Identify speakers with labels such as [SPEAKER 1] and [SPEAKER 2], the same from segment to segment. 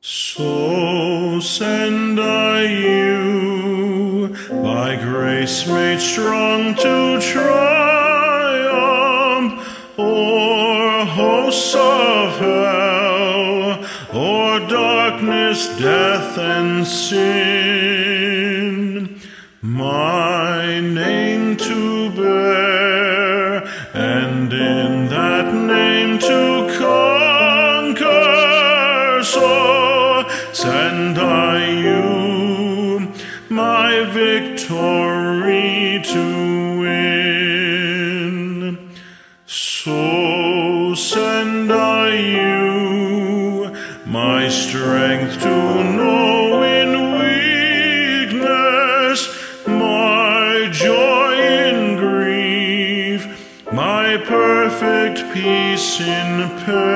[SPEAKER 1] So send I you, by grace made strong to triumph o'er hosts of hell, o'er darkness, death, and sin, my name to bear, and in that name to conquer. So send I you, my victory to win. So send I you, my strength to know in weakness, my joy in grief, my perfect peace in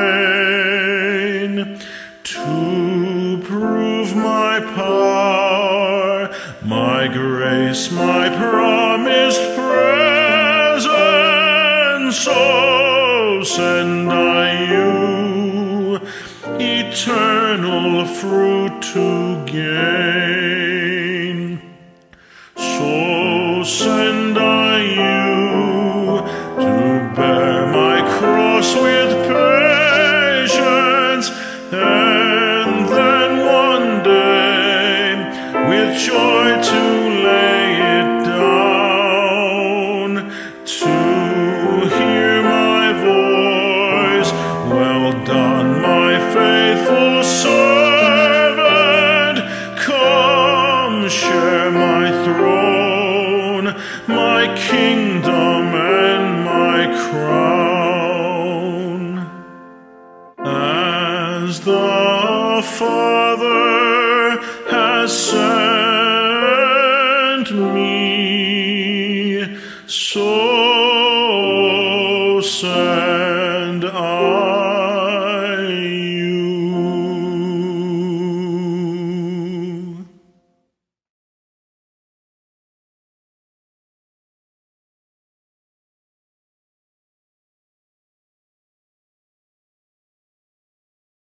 [SPEAKER 1] pain, to prove my power, my grace, my promised presence. So send I you, eternal fruit to gain. So send I you, to bear my cross with patience, and then one day with joy to lay it down, to hear my voice, well done, my faithful servant, come share my throne, my kingdom and my crown. As the Father has sent me, so send